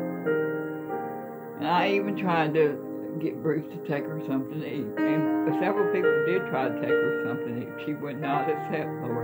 And I even tried to get Bruce to take her something to eat. And several people did try to take her something to eat. She would not accept, Lord.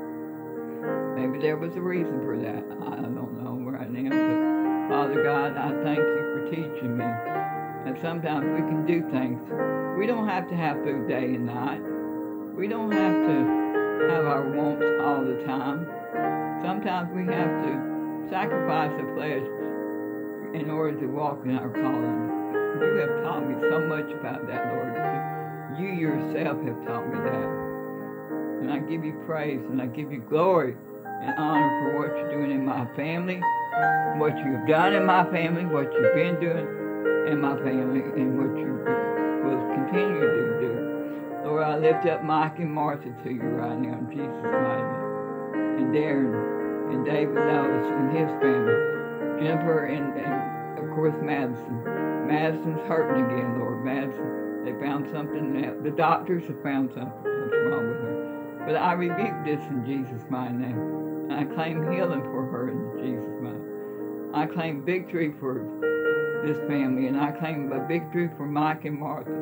Maybe there was a reason for that. I don't know right now. But Father God, I thank you for teaching me. And sometimes we can do things. We don't have to have food day and night. We don't have to have our wants all the time. Sometimes we have to sacrifice the flesh in order to walk in our calling. You have taught me so much about that, Lord. You yourself have taught me that. And I give you praise and I give you glory and honor for what you're doing in my family, what you've done in my family, what you've been doing in my family, and what you will continue to do. Lord, I lift up Mike and Martha to you right now in Jesus' name. And Darren and David Ellis and his family. Jennifer and of course Madison. Madison's hurting again, Lord. Madison, they found something. The doctors have found something that's wrong with her. But I rebuke this in Jesus' mighty name. And I claim healing for her in Jesus' mighty name. I claim victory for this family, and I claim a victory for Mike and Martha.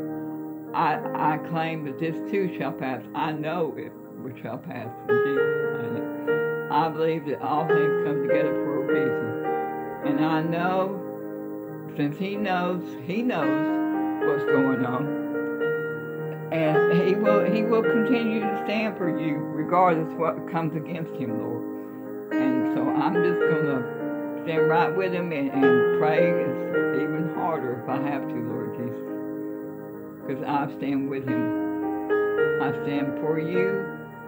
I claim that this too shall pass. I know it shall pass in Jesus' mighty name. I believe that all things come together for a reason. And I know, since He knows what's going on. And He will continue to stand for you regardless of what comes against Him, Lord. And so I'm just going to stand right with Him and pray even harder if I have to, Lord Jesus. Because I stand with Him. I stand for you.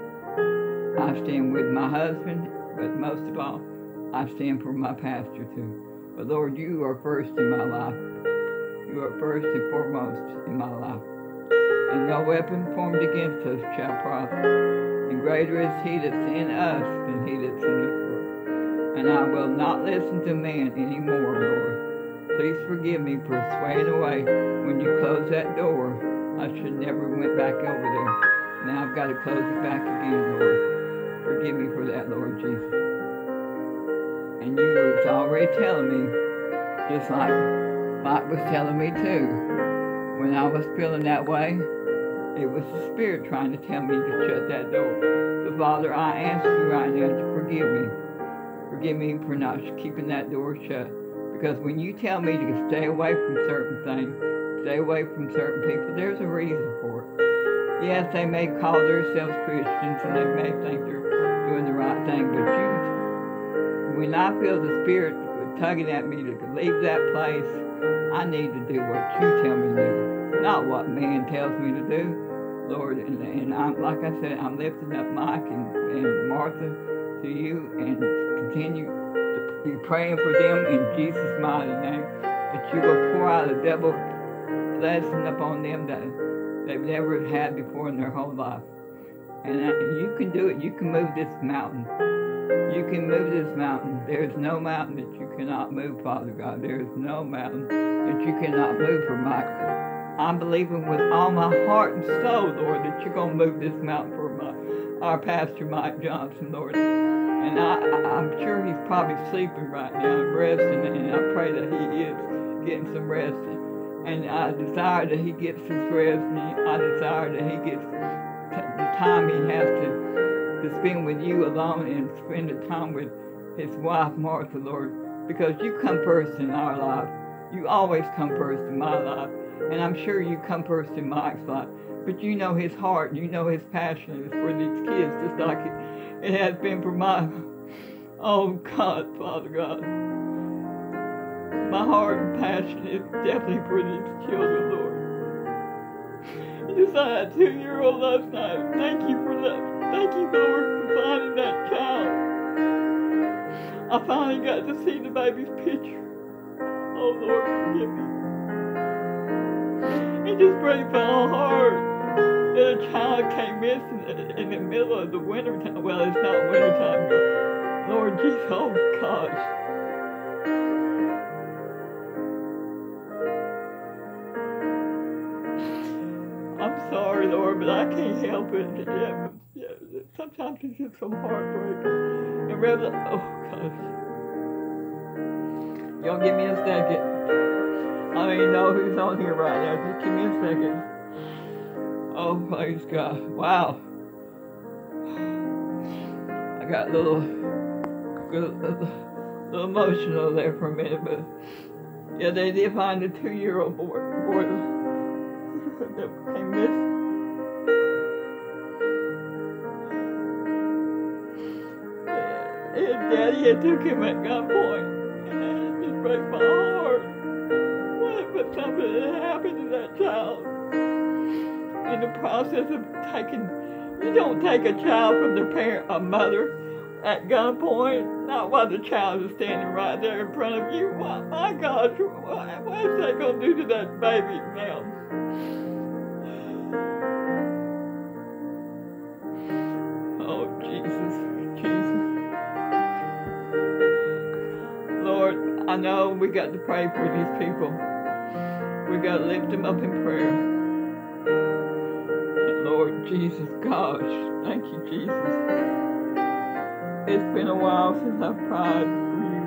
I stand with my husband. But most of all, I stand for my pastor too. But Lord, you are first in my life. You are first and foremost in my life. And no weapon formed against us shall prosper. And greater is He that's in us than he that's in this world. And I will not listen to man anymore, Lord. Please forgive me for swaying away when you closed that door. I should never went back over there. Now I've got to close it back again, Lord. Forgive me for that, Lord Jesus. And you was already telling me, just like Mike was telling me too, when I was feeling that way, it was the Spirit trying to tell me to shut that door. So Father, I ask you right now to forgive me. Forgive me for not keeping that door shut. Because when you tell me to stay away from certain things, stay away from certain people, there's a reason for it. Yes, they may call themselves Christians and they may think they're doing the right thing, but when I feel the Spirit tugging at me to leave that place, I need to do what you tell me to do, not what man tells me to do, Lord. And I'm, like I said, I'm lifting up Mike and Martha to you and continue to be praying for them in Jesus' mighty name, that you will pour out a double blessing upon them that they've never had before in their whole life. And you can do it. You can move this mountain. You can move this mountain. There's no mountain that you cannot move, Father God. There is no mountain that you cannot move for Mike. I'm believing with all my heart and soul, Lord, that you're going to move this mountain for our Pastor Mike Johnson, Lord. And I'm sure he's probably sleeping right now and resting, and I pray that he is getting some rest. And I desire that he gets his rest, and I desire that he gets the time he has to spend with you alone and spend the time with his wife, Martha, Lord, because you come first in our life. You always come first in my life, and I'm sure you come first in Mike's life. But you know his heart, you know his passion is for these kids, just like it has been for my, oh God, Father God. My heart and passion is definitely for these children, Lord. Just like that 2-year-old last night. Thank you for that. Thank you, Lord, for finding that child. I finally got to see the baby's picture. Oh, Lord, forgive me. It just breaks my heart that a child came missing in the middle of the winter time. Well, it's not winter time, but Lord Jesus, oh gosh. I'm sorry, Lord, but I can't help it. Yeah, sometimes it's just so heartbreaking. And rather, oh gosh. Y'all give me a second. I don't even know who's on here right now. Just give me a second. Oh, praise God. Wow. I got a little emotional there for a minute, but yeah, they did find a 2-year-old boy that came missing. His daddy had took him at gunpoint, and it just breaks my heart. What if something had happened to that child? In the process of taking, you don't take a child from the parent, a mother, at gunpoint, not while the child is standing right there in front of you. My gosh, what is that going to do to that baby now? Oh, Jesus. Lord, I know we got to pray for these people. We got to lift them up in prayer. Lord Jesus, gosh, thank you, Jesus. It's been a while since I've cried for you.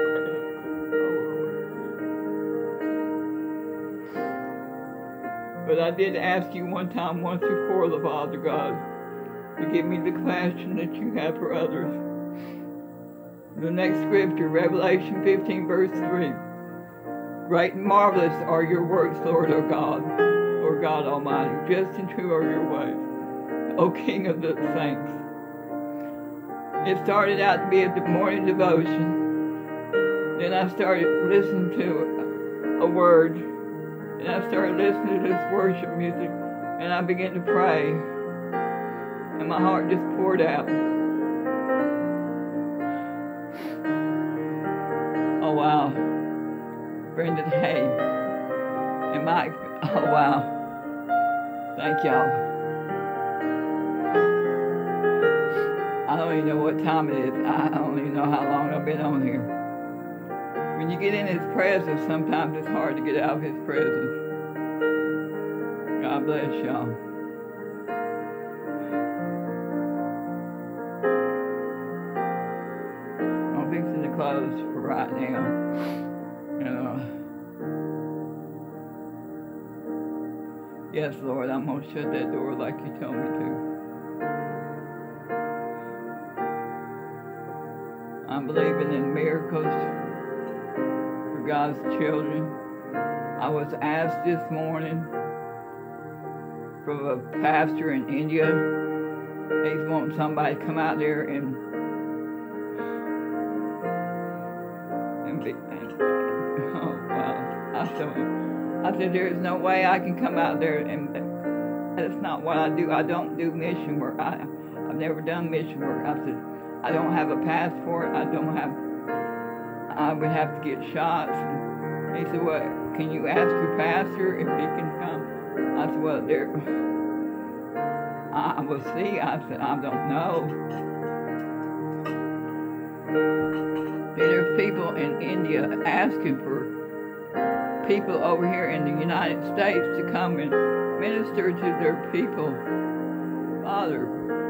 But I did ask you one time, once before, the Father God, to give me the compassion that you have for others. The next scripture, Revelation 15, verse 3. Great and marvelous are your works, Lord, O God. Lord God Almighty, just and true are your ways, O King of the saints. It started out to be a morning devotion. Then I started listening to a word. And I started listening to this worship music. And I began to pray. And my heart just poured out. Oh, wow. Brendan Hay. And Mike. Oh, wow. Thank y'all. I don't even know what time it is. I don't even know how long I've been on here. When you get in His presence, sometimes it's hard to get out of His presence. God bless y'all. I'm fixing to close for right now. Yes, Lord, I'm going to shut that door like you told me to. I'm believing in miracles for God's children. I was asked this morning from a pastor in India. He's wanting somebody to come out there and oh, wow. I said, there's no way I can come out there, and that's not what I do. I don't do mission work. I've never done mission work. I said, I don't have a passport. I would have to get shots. And he said, well, can you ask your pastor if he can come? I said, well, I will see. I said, I don't know. There are people in India asking for people over here in the United States to come and minister to their people. Father,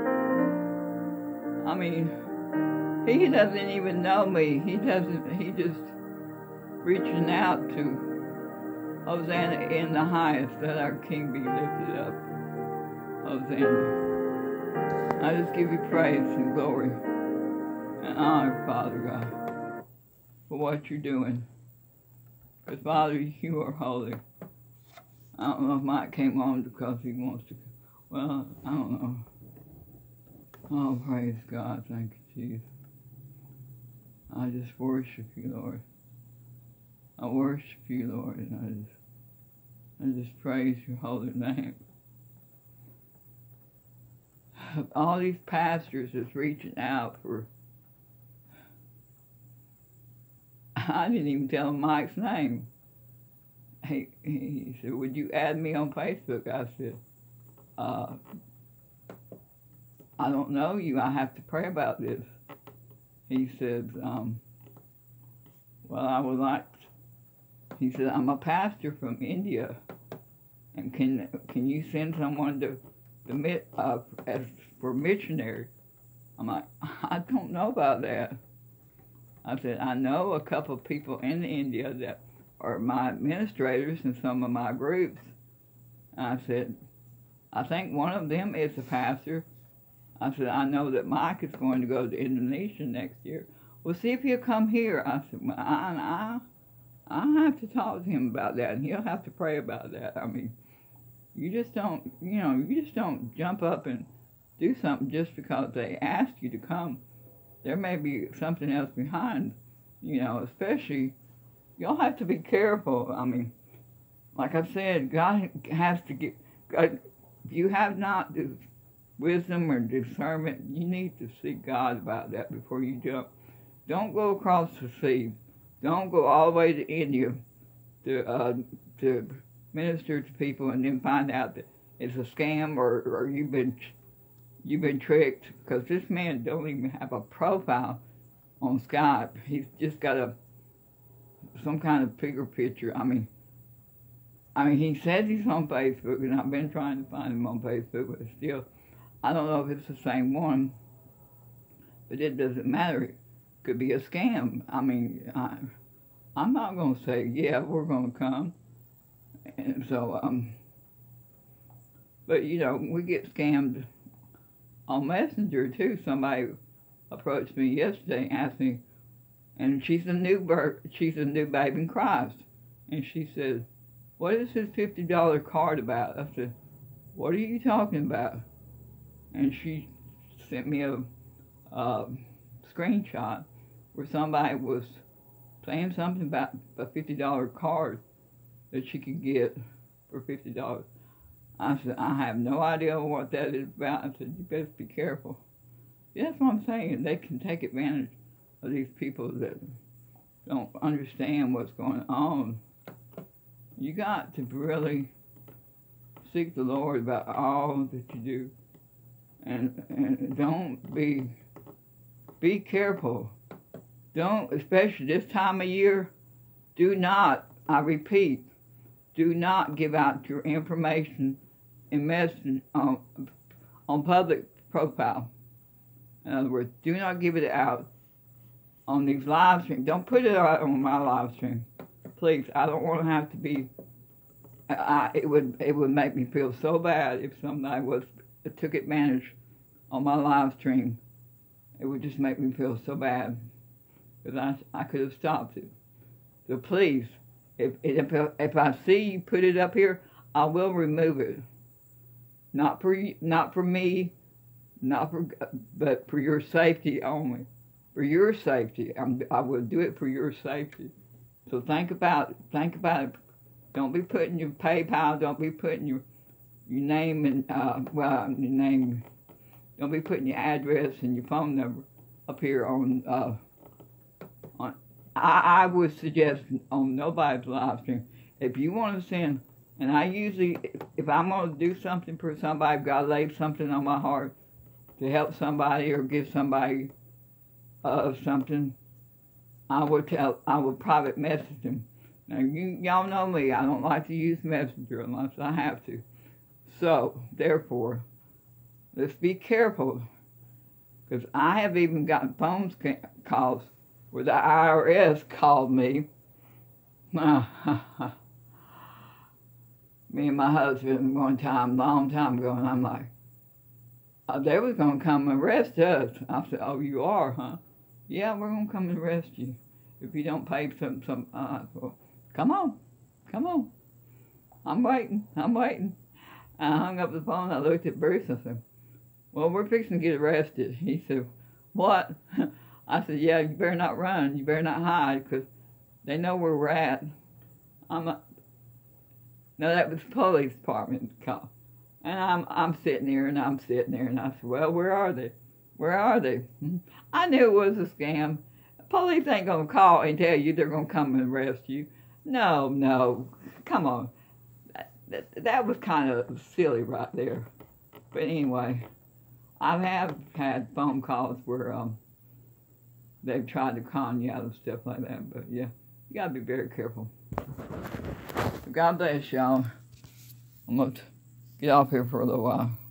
I mean, he doesn't even know me. He just reaching out to Hosanna in the highest, that our King be lifted up. Hosanna. I just give you praise and glory and honor, Father God, for what you're doing. Because, Father, you are holy. I don't know if Mike came on because he wants to. Well, I don't know. Oh, praise God. Thank you, Jesus. I just worship you, Lord. I worship you, Lord, and I just praise your holy name. All these pastors is reaching out for. I didn't even tell him Mike's name. He said, would you add me on Facebook? I said, I don't know you. I have to pray about this. He said, well, I would like to. He said, I'm a pastor from India, and can you send someone to as for missionary? I'm like, I don't know about that. I said, I know a couple of people in India that are my administrators in some of my groups. And I said, I think one of them is a pastor. I said, I know that Mike is going to go to Indonesia next year. Well, see if he'll come here. I said, well, I have to talk to him about that, and he'll have to pray about that. I mean, you just don't jump up and do something just because they asked you to come. There may be something else behind, especially, y'all have to be careful. I mean, like I said, God has to give, God, if you have not the wisdom or discernment, you need to seek God about that before you jump. Don't go across the sea. Don't go all the way to India to minister to people and then find out that it's a scam or you've been tricked, because this man don't even have a profile on Skype. He's just got some kind of figure picture. I mean, he says he's on Facebook, and I've been trying to find him on Facebook, but still, I don't know if it's the same one, but it doesn't matter. It could be a scam. I mean, I'm not going to say, yeah, we're going to come. And so, but we get scammed on Messenger too. Somebody approached me yesterday, asked me, and she's a new babe in Christ, and she said, "What is this $50 card about?" I said, "What are you talking about?" And she sent me a screenshot where somebody was saying something about a $50 card that she could get for $50. I said, I have no idea what that is about. I said, you better be careful. That's what I'm saying. They can take advantage of these people that don't understand what's going on. You got to really seek the Lord about all that you do. And don't be careful. Don't, especially this time of year, do not, I repeat, do not give out your information and message on public profile. In other words, do not give it out on these live streams. Don't put it out on my live stream. Please, I don't want to have to be, it would make me feel so bad if somebody took advantage on my live stream. It would just make me feel so bad, because I could have stopped it. So please, if I see you put it up here, I will remove it. Not for me, but for your safety only. For your safety, I will do it for your safety. So think about it. Don't be putting your PayPal. Don't be putting your name and your name. Don't be putting your address and your phone number up here on. I would suggest on nobody's live stream. If you want to send And I usually, if I'm going to do something for somebody, if God lays something on my heart to help somebody or give somebody something, I would private message them. Now, y'all know me. I don't like to use Messenger unless I have to. So, therefore, let's be careful. Because I have even gotten phone calls where the IRS called me. Me and my husband one time, long time ago, and I'm like, they was going to come and arrest us. I said, oh, you are, huh? Yeah, we're going to come and arrest you if you don't pay some well, come on. I'm waiting. And I hung up the phone. I looked at Bruce and I said, well, we're fixing to get arrested. He said, what? I said, yeah, you better not run. You better not hide because they know where we're at. No, that was the police department call. And I'm sitting there and I said, well, where are they? I knew it was a scam. Police ain't going to call and tell you they're going to come and arrest you. No, come on. That was kind of silly right there. But anyway, I have had phone calls where they've tried to con you out and stuff like that. But yeah, you got to be very careful. God bless y'all. I'm going to get off here for a little while.